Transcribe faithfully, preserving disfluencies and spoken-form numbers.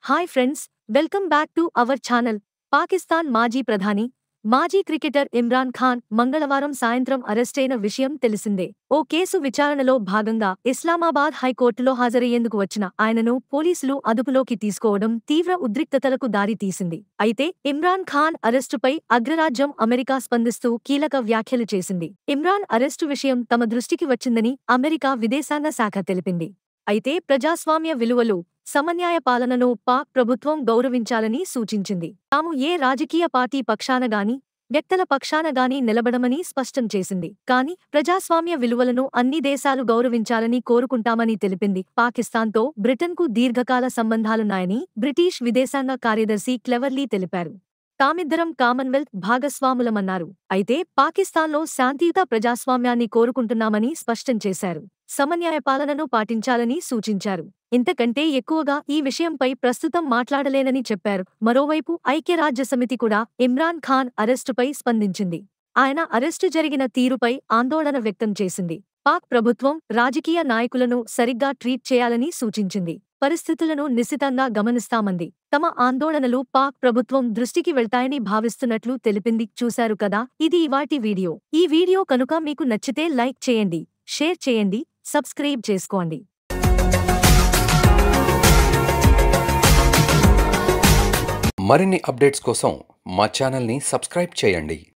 Hi friends, welcome back to our channel. Pakistan మాజీ ప్రధాని, మాజీ క్రికెటర్ ఇమ్రాన్ ఖాన్ మంగళవారం సాయంత్రం అరెస్టైన విషయం తెలిసిందే. ఓ కేసు విచారణలో భాగంగా ఇస్లామాబాద్ హైకోర్టులో హాజరయ్యేందుకు వచ్చిన ఆయనను పోలీసులు అదుపులోకి తీసుకోవడం తీవ్ర ఉద్రిక్తతలకు దారి తీసింది. అయితే ఇమ్రాన్ ఖాన్ అరెస్టుపై అగ్రరాజ్యం అమెరికా స్పందిస్తూ కీలక వ్యాఖ్యలు చేసింది. ఇమ్రాన్ అరెస్టు విషయం తమ దృష్టికి వచ్చిందని అమెరికా విదేశాంగ శాఖ తెలిపింది. అయితే ప్రజాస్వామ్య విలువలు, సమన్యాయ పాలనను పాక్ ప్రభుత్వం గౌరవించాలని సూచించింది. తాము ఏ రాజకీయ పార్టీ పక్షానగాని, వ్యక్తుల పక్షానగాని నిలబడమని స్పష్టం చేసింది. కానీ ప్రజాస్వామ్య విలువలను అన్ని దేశాలు గౌరవించాలని కోరుకుంటామని తెలిపింది. పాకిస్తాన్తో బ్రిటన్కు దీర్ఘకాల సంబంధాలున్నాయని బ్రిటీష్ విదేశాంగ కార్యదర్శి క్లెవర్లీ తెలిపారు. తామిద్దరం కామన్వెల్త్ భాగస్వాములమన్నారు. అయితే పాకిస్తాన్లో శాంతియుత ప్రజాస్వామ్యాన్ని కోరుకుంటున్నామని స్పష్టం చేశారు. సమన్యాయ పాలనను పాటించాలని సూచించారు. ఇంతకంటే ఎక్కువగా ఈ విషయంపై ప్రస్తుతం మాట్లాడలేనని చెప్పారు. మరోవైపు ఐక్యరాజ్యసమితి కూడా ఇమ్రాన్ ఖాన్ అరెస్టుపై స్పందించింది. ఆయన అరెస్టు జరిగిన తీరుపై ఆందోళన వ్యక్తం చేసింది. పాక్ ప్రభుత్వం రాజకీయ నాయకులను సరిగ్గా ట్రీట్ చేయాలని సూచించింది. పరిస్థితులను నిశితంగా గమనిస్తామంది. తమ ఆందోళనలు పాక్ ప్రభుత్వం దృష్టికి వెళ్తాయని భావిస్తున్నట్లు తెలిపింది. చూశారు కదా, ఇది ఇవాటి వీడియో. ఈ వీడియో కనుక మీకు నచ్చితే లైక్ చేయండి, షేర్ చేయండి, సబ్స్క్రైబ్ చేసుకోండి. మరిన్ని అప్డేట్స్ కోసం మా ఛానల్ని సబ్స్క్రైబ్ చేయండి.